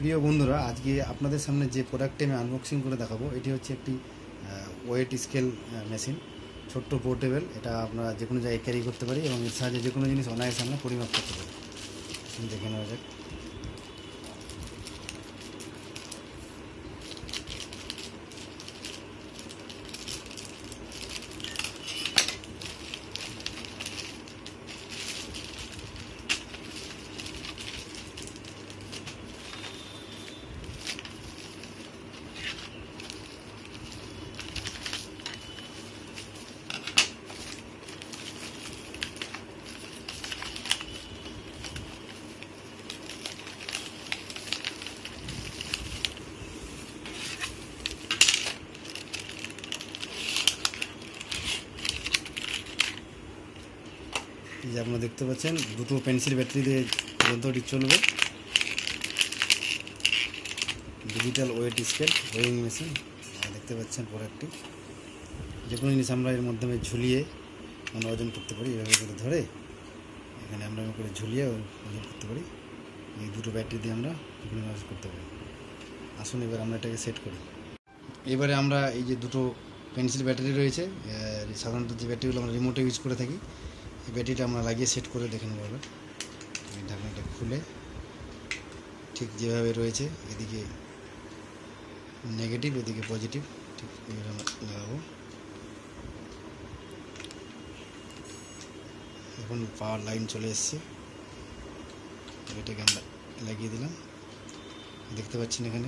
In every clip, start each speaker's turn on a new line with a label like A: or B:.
A: প্রিয় বন্ধুরা, আজকে আপনাদের সামনে যে প্রোডাক্টটি আমি আনবক্সিং করে দেখাবো এটি হচ্ছে একটি ওয়েট স্কেল মেশিন। ছোট্ট পোর্টেবল, এটা আমরা যে কোনো জায়গায় ক্যারি করতে পারি এবং এর সাহায্যে যে কোনো জিনিস অনায়াসে আমরা পরিমাপ করতে পারি। দেখে নেওয়া যাক। এই যে আপনারা দেখতে পাচ্ছেন, দুটো পেন্সিল ব্যাটারি দিয়ে যন্ত্রটি চলবে। Digital weight scale weighing machine দেখতে পাচ্ছেন প্রোডাক্টটি। যে কোনো জিনিস আমরা এর মাধ্যমে ঝুলিয়ে আমরা ওজন করতে পারি। এভাবে করে ধরে এখানে আমরা করে ঝুলিয়ে ওজন করতে পারি। এই দুটো ব্যাটারি দিয়ে আমরা ওজন করতে পারি। আসুন এবার আমরা এটাকে সেট করি। এবারে আমরা এই যে দুটো পেন্সিল ব্যাটারি রয়েছে, সাধারণত যে ব্যাটারিগুলো আমরা রিমোটে ইউজ করে থাকি, এই ব্যাটারিটা আমরা লাগিয়ে সেট করে দেখে নেব। এবার ঢাকনাটা খুলে ঠিক যেভাবে রয়েছে, এদিকে নেগেটিভ এদিকে পজিটিভ, ঠিক এবার আমরা লাগাবো। এখন পাওয়ার লাইন চলে এসছে, এটাকে আমরা লাগিয়ে দিলাম। দেখতে পাচ্ছেন এখানে,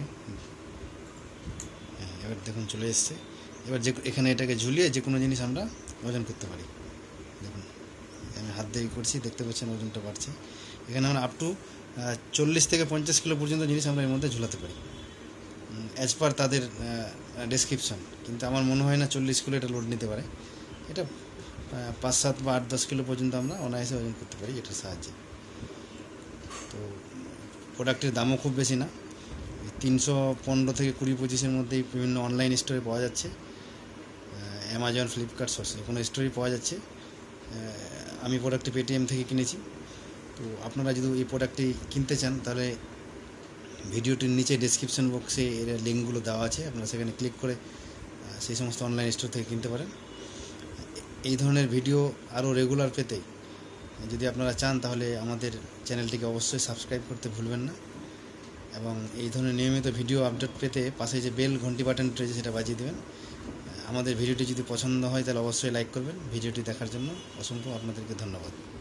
A: হ্যাঁ এবার দেখুন চলে এসছে। এবার এখানে এটাকে ঝুলিয়ে যে কোনো জিনিস আমরা ওজন করতে পারি। দেখুন আমি হাত দিয়ে করছি, দেখতে পাচ্ছেন ওজনটা বাড়ছে। এখানে আমরা আপ টু 40 থেকে 50 কিলো পর্যন্ত জিনিস আমরা এর মধ্যে ঝুলাতে পারি, অ্যাজ পার তাদের ডেসক্রিপশন। কিন্তু আমার মনে হয় না 40 কিলো এটা লোড নিতে পারে। এটা 5-7 বা 8-10 কিলো পর্যন্ত আমরা অনায়াসে ওজন করতে পারি এটার সাহায্যে। তো প্রোডাক্টের দামও খুব বেশি না, 315 থেকে 20-25-এর মধ্যেই বিভিন্ন অনলাইন স্টোরে পাওয়া যাচ্ছে। অ্যামাজন, ফ্লিপকার্ট, যে কোনো স্টোরেই পাওয়া যাচ্ছে। আমি প্রোডাক্টটি পেটিএম থেকে কিনেছি। তো আপনারা যদি এই প্রোডাক্টটি কিনতে চান তাহলে ভিডিওটির নিচে ডেসক্রিপশন বক্সে এর লিঙ্কগুলো দেওয়া আছে, আপনারা সেখানে ক্লিক করে সেই সমস্ত অনলাইন স্টোর থেকে কিনতে পারেন। এই ধরনের ভিডিও আরও রেগুলার পেতে যদি আপনারা চান তাহলে আমাদের চ্যানেলটিকে অবশ্যই সাবস্ক্রাইব করতে ভুলবেন না, এবং এই ধরনের নিয়মিত ভিডিও আপডেট পেতে পাশে যে বেল ঘন্টি বাটন রয়েছে সেটা বাজিয়ে দেবেন। আমাদের ভিডিওটি যদি পছন্দ হয় তাহলে অবশ্যই লাইক করবেন। ভিডিওটি দেখার জন্য অসংখ্য আপনাদেরকে ধন্যবাদ।